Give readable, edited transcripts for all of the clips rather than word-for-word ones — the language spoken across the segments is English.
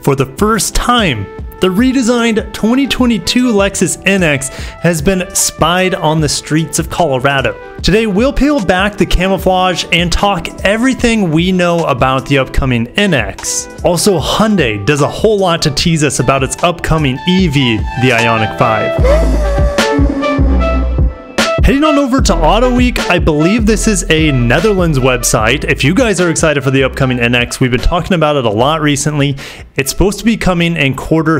For the first time, the redesigned 2022 Lexus NX has been spied on the streets of Colorado. Today, we'll peel back the camouflage and talk everything we know about the upcoming NX. Also, Hyundai does a whole lot to tease us about its upcoming EV, the Ioniq 5. Heading on over to Auto Week, I believe this is a Netherlands website. If you guys are excited for the upcoming NX, we've been talking about it a lot recently. It's supposed to be coming in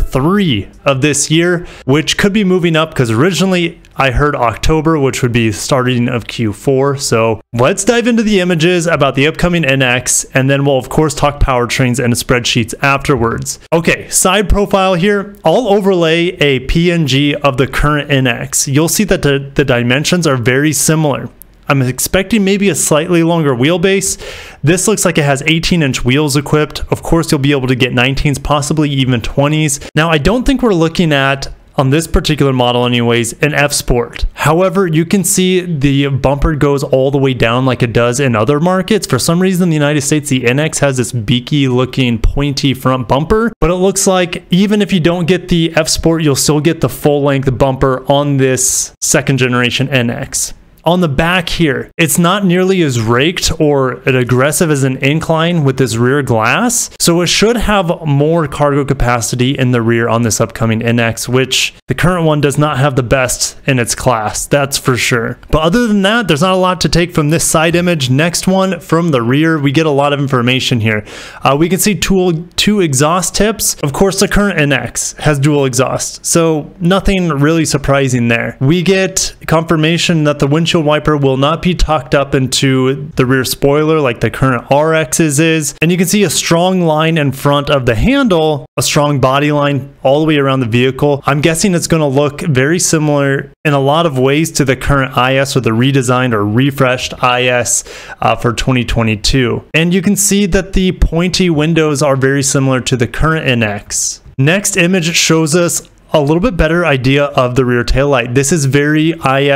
Q3 of this year, which could be moving up because originally I heard October, which would be starting of Q4. So let's dive into the images about the upcoming NX, and then we'll of course talk powertrains and spreadsheets afterwards. Okay, side profile here. I'll overlay a PNG of the current NX. You'll see that the dimensions are very similar. I'm expecting maybe a slightly longer wheelbase. This looks like it has 18-inch wheels equipped. Of course, you'll be able to get 19s, possibly even 20s. Now, I don't think we're looking at, on this particular model anyways, an F Sport. However, you can see the bumper goes all the way down like it does in other markets. For some reason in the United States, the NX has this beaky looking pointy front bumper, but it looks like even if you don't get the F Sport, you'll still get the full length bumper on this second generation NX. On the back here, it's not nearly as raked or as aggressive as an incline with this rear glass, so it should have more cargo capacity in the rear on this upcoming NX, which the current one does not have the best in its class, that's for sure. But other than that, there's not a lot to take from this side image. Next one, from the rear, we get a lot of information here. We can see two exhaust tips. Of course, the current NX has dual exhaust, so nothing really surprising there. We get confirmation that the windshield wiper will not be tucked up into the rear spoiler like the current RX's is, and you can see a strong line in front of the handle, a strong body line all the way around the vehicle. I'm guessing it's going to look very similar in a lot of ways to the current IS or the redesigned or refreshed IS for 2022. And you can see that the pointy windows are very similar to the current NX. Next image shows us a little bit better idea of the rear taillight. This is very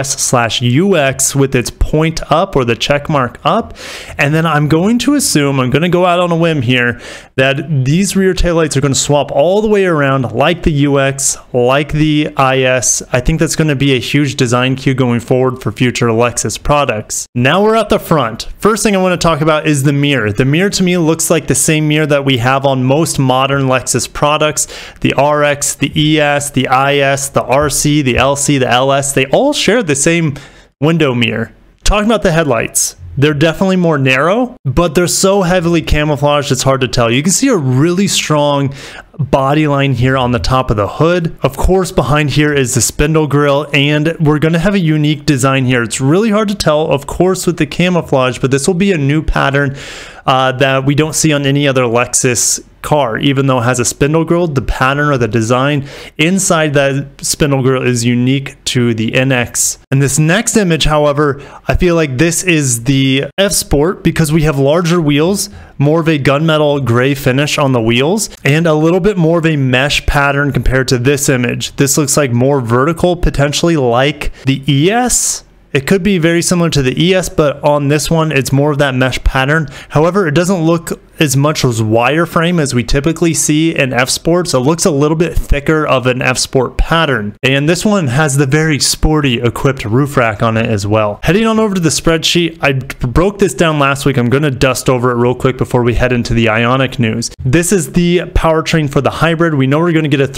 IS/UX with its point up or the check mark up. And then I'm going to assume, I'm going to go out on a whim here, that these rear taillights are going to swap all the way around like the UX, like the IS. I think that's going to be a huge design cue going forward for future Lexus products. Now we're at the front. First thing I want to talk about is the mirror. The mirror to me looks like the same mirror that we have on most modern Lexus products. The RX, the ES, the IS, the RC, the LC, the LS, they all share the same window mirror. Talking about the headlights, they're definitely more narrow, but they're so heavily camouflaged it's hard to tell. You can see a really strong body line here on the top of the hood. Of course, behind here is the spindle grille, and we're going to have a unique design here. It's really hard to tell, of course, with the camouflage, but this will be a new pattern that we don't see on any other Lexus car. Even though it has a spindle grille, the pattern or the design inside that spindle grille is unique to the NX. And this next image, however, I feel like this is the F Sport because we have larger wheels, more of a gunmetal gray finish on the wheels, and a little bit more of a mesh pattern compared to this image. This looks like more vertical, potentially like the ES. It could be very similar to the ES, but on this one, it's more of that mesh pattern. However, it doesn't look as much as wireframe as we typically see in F Sports. It looks a little bit thicker of an F Sport pattern. And this one has the very sporty equipped roof rack on it as well. Heading on over to the spreadsheet, I broke this down last week. I'm going to dust over it real quick before we head into the Ioniq news. This is the powertrain for the hybrid. We know we're going to get a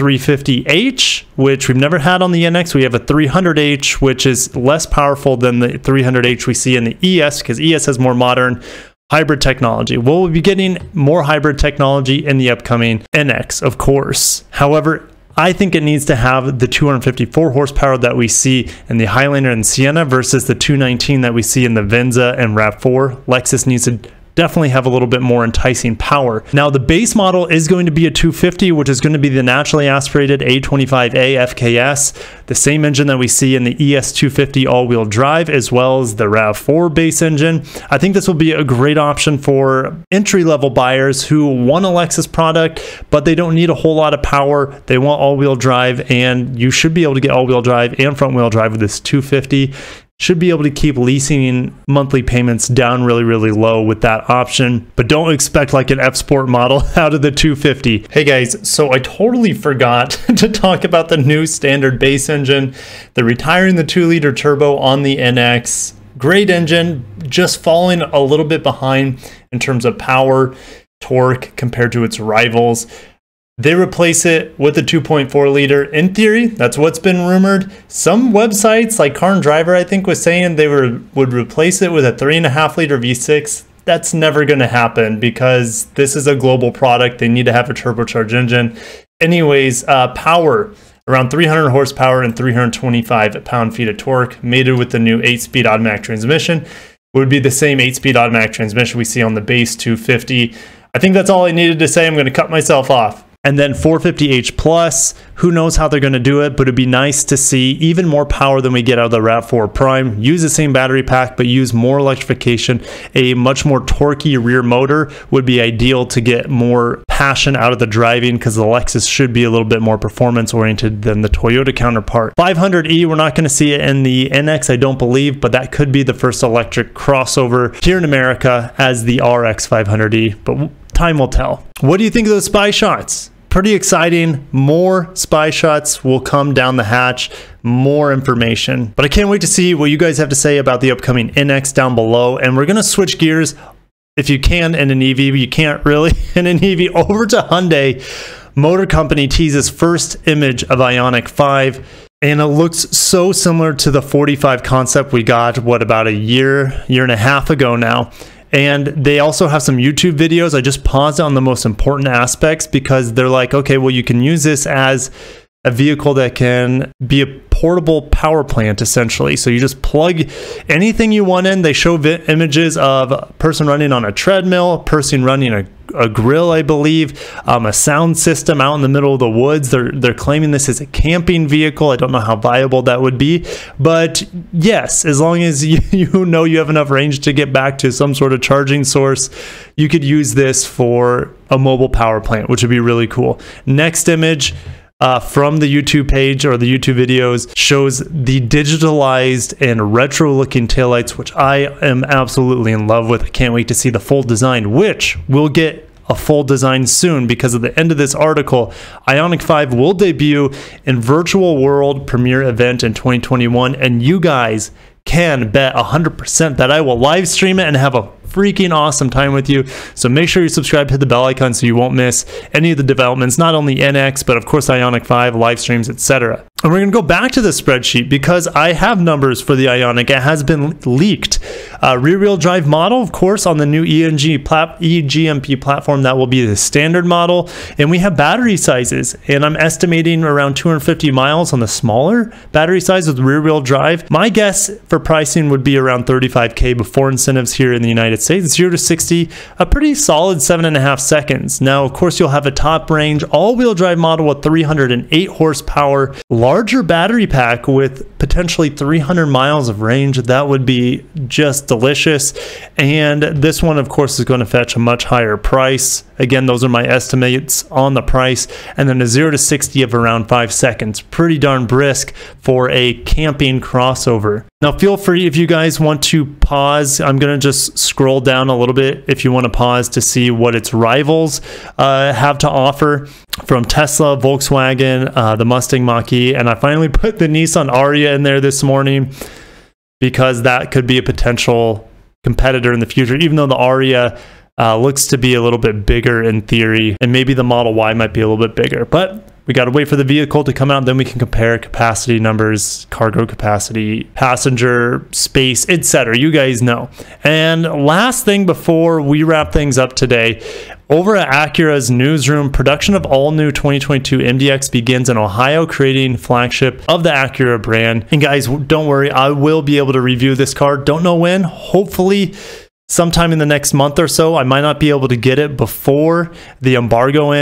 350h, which we've never had on the NX. We have a 300h, which is less powerful than the 300h we see in the ES because ES has more modern hybrid technology. We'll be getting more hybrid technology in the upcoming NX, of course. However, I think it needs to have the 254 horsepower that we see in the Highlander and Sienna versus the 219 that we see in the Venza and RAV4. Lexus needs to definitely have a little bit more enticing power. Now, the base model is going to be a 250, which is going to be the naturally aspirated A25A FKS, the same engine that we see in the ES250 all-wheel drive, as well as the RAV4 base engine. I think this will be a great option for entry-level buyers who want a Lexus product, but they don't need a whole lot of power. They want all-wheel drive, and you should be able to get all-wheel drive and front-wheel drive with this 250. should be able to keep leasing monthly payments down really low with that option, but don't expect like an F Sport model out of the 250. Hey guys, so I totally forgot to talk about the new standard base engine. They're retiring the 2-liter turbo on the NX. Great engine, just falling a little bit behind in terms of power, torque compared to its rivals. They replace it with a 2.4 liter. In theory, that's what's been rumored. Some websites like Car and Driver, I think, was saying they would replace it with a 3.5 liter V6. That's never going to happen because this is a global product. They need to have a turbocharged engine. Anyways, power, around 300 horsepower and 325 pound-feet of torque, mated with the new 8-speed automatic transmission. Would be the same 8-speed automatic transmission we see on the base 250. I think that's all I needed to say. I'm going to cut myself off. And then 450h plus, who knows how they're going to do it, but it'd be nice to see even more power than we get out of the RAV4 Prime. Use the same battery pack, but use more electrification. A much more torquey rear motor would be ideal to get more passion out of the driving, because the Lexus should be a little bit more performance oriented than the Toyota counterpart. 500e, we're not going to see it in the NX, I don't believe, but that could be the first electric crossover here in America as the RX 500e, but time will tell. What do you think of those spy shots? Pretty exciting. More spy shots will come down the hatch, more information. But I can't wait to see what you guys have to say about the upcoming NX down below. And we're going to switch gears, if you can, in an EV, but you can't really in an EV, over to Hyundai. Motor Company teases first image of Ioniq 5. And it looks so similar to the 45 concept we got, what, about a year and a half ago now. And they also have some YouTube videos. I just paused on the most important aspects because they're like, okay, well, you can use this as a vehicle that can be a portable power plant, essentially. So you just plug anything you want in. They show images of a person running on a treadmill, a person running a grill, I believe, a sound system out in the middle of the woods. They're claiming this is a camping vehicle. I don't know how viable that would be, but yes, as long as you know you have enough range to get back to some sort of charging source, you could use this for a mobile power plant, which would be really cool. Next image from the YouTube page or the YouTube videos shows the digitalized and retro looking taillights, which I am absolutely in love with. I can't wait to see the full design, which we'll get a full design soon, because at the end of this article, Ioniq 5 will debut in Virtual World premiere event in 2021, and you guys can bet 100% that I will live stream it and have a freaking awesome time with you. So make sure you subscribe, hit the bell icon so you won't miss any of the developments, not only NX, but of course Ioniq 5, live streams, etc. And we're going to go back to the spreadsheet because I have numbers for the Ioniq. It has been leaked. Rear-wheel drive model, of course, on the new eGMP platform, that will be the standard model. And we have battery sizes, and I'm estimating around 250 miles on the smaller battery size with rear-wheel drive. My guess for pricing would be around $35K before incentives here in the United States. 0 to 60, a pretty solid 7.5 seconds. Now, of course, you'll have a top range all-wheel drive model with 308 horsepower, larger battery pack with potentially 300 miles of range. That would be just delicious. And this one, of course, is going to fetch a much higher price. Again, those are my estimates on the price. And then a 0 to 60 of around 5 seconds. Pretty darn brisk for a camping crossover. Now, feel free, if you guys want to pause, I'm going to just scroll down a little bit if you want to pause to see what its rivals have to offer, from Tesla, Volkswagen, the Mustang Mach-E, and I finally put the Nissan Ariya in there this morning because that could be a potential competitor in the future, even though the Ariya looks to be a little bit bigger in theory, and maybe the Model Y might be a little bit bigger, but we got to wait for the vehicle to come out, then we can compare capacity numbers, cargo capacity, passenger space, etc. You guys know. And last thing before we wrap things up today, over at Acura's newsroom, production of all new 2022 MDX begins in Ohio, creating flagship of the Acura brand. And guys, don't worry, I will be able to review this car. Don't know when, hopefully sometime in the next month or so. I might not be able to get it before the embargo ends.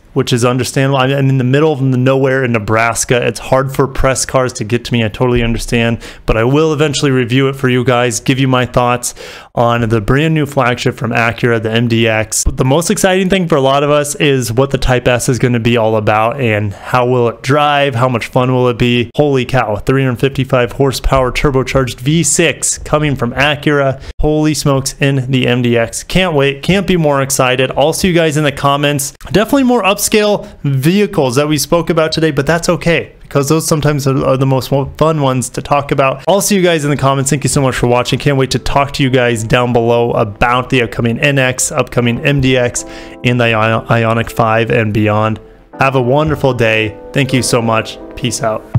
which is understandable. I'm in the middle of nowhere in Nebraska. It's hard for press cars to get to me. I totally understand, but I will eventually review it for you guys, give you my thoughts on the brand new flagship from Acura, the MDX. But the most exciting thing for a lot of us is what the Type S is going to be all about and how will it drive, how much fun will it be. Holy cow, 355 horsepower turbocharged V6 coming from Acura. Holy smokes, in the MDX. Can't wait, can't be more excited. I'll see you guys in the comments. Definitely more upscale vehicles that we spoke about today, but that's okay, because those sometimes are the most fun ones to talk about. I'll see you guys in the comments. Thank you so much for watching. Can't wait to talk to you guys down below about the upcoming NX, upcoming MDX, and the Ioniq 5 and beyond. Have a wonderful day. Thank you so much. Peace out.